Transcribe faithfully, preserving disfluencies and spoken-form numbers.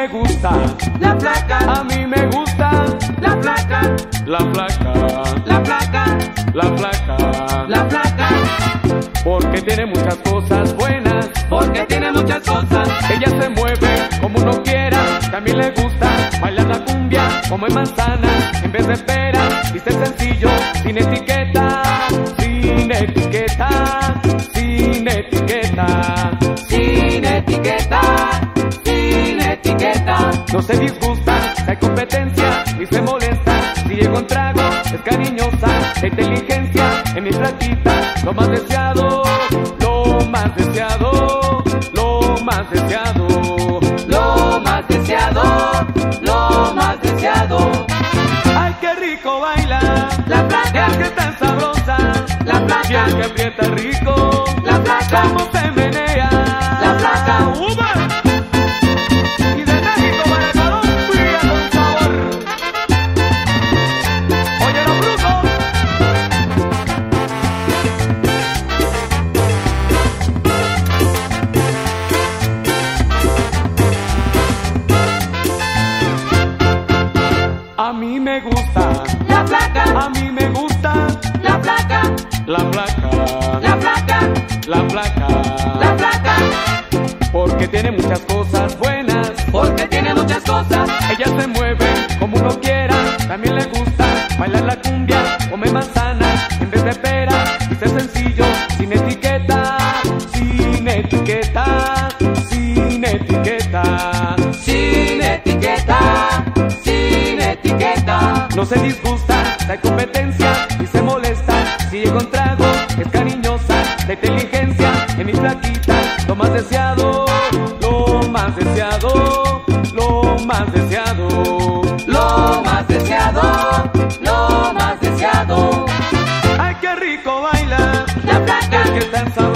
me gusta la flaca, a mí me gusta la flaca, la flaca, la flaca, la flaca, la flaca, porque tiene muchas cosas buenas, porque tiene muchas cosas. ella se mueve como uno quiera, también le gusta bailar la cumbia como en manzana, en vez de pera, dice sencillo, sin etiqueta, sin etiqueta, sin etiqueta, Sin etiqueta, sin etiqueta. no se disgusta, no hay competencia, ni se molesta, si llega un trago, es cariñosa, de inteligencia, en mi flaquita, lo más deseado, lo más deseado, lo más deseado, Lo más deseado, lo más deseado. ay qué rico baila, La flaca, es que tan sabrosa, la y flaca, el que aprieta rico, la flaca, cómo se menea, la flaca. ¡Uva! Y de México para Colombia con sabor. Oye los brujos. A mí me gusta, La flaca, a mí me gusta la flaca, la flaca, la flaca, la flaca, la flaca, porque tiene muchas cosas buenas. porque tiene muchas cosas. Ella se mueve como uno quiera, también le gusta bailar la cumbia, come manzana en vez de pera, dice sencillo, sin etiqueta, sin etiqueta, sin etiqueta, Sin etiqueta, sin etiqueta. no se disgusta, no hay competencia, ni se molesta, si llega un trago, es cariñosa, de inteligencia, en mi flaquita, lo más deseado, lo más deseado, lo más deseado. Lo más deseado, lo más deseado. Ay, qué rico baila, La flaca, es que tan sabroso.